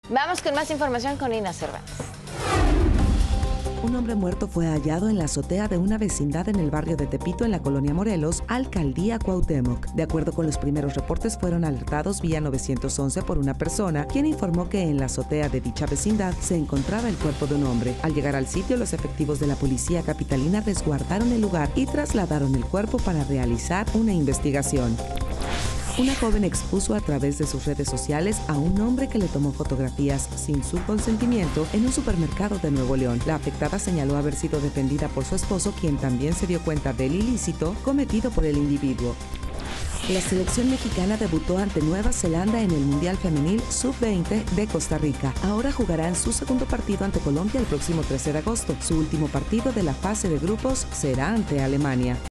Vamos con más información con Ina Cervantes. Un hombre muerto fue hallado en la azotea de una vecindad en el barrio de Tepito, en la colonia Morelos, alcaldía Cuauhtémoc. De acuerdo con los primeros reportes, fueron alertados vía 911 por una persona, quien informó que en la azotea de dicha vecindad se encontraba el cuerpo de un hombre. Al llegar al sitio, los efectivos de la policía capitalina resguardaron el lugar y trasladaron el cuerpo para realizar una investigación. Una joven expuso a través de sus redes sociales a un hombre que le tomó fotografías sin su consentimiento en un supermercado de Nuevo León. La afectada señaló haber sido defendida por su esposo, quien también se dio cuenta del ilícito cometido por el individuo. La selección mexicana debutó ante Nueva Zelanda en el Mundial Femenil Sub-20 de Costa Rica. Ahora jugarán su segundo partido ante Colombia el próximo 13 de agosto. Su último partido de la fase de grupos será ante Alemania.